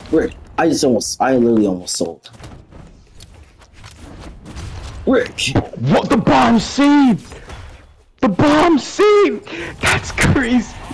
Rick, I literally almost sold. Rick! What? The bomb saved! The bomb saved! That's crazy!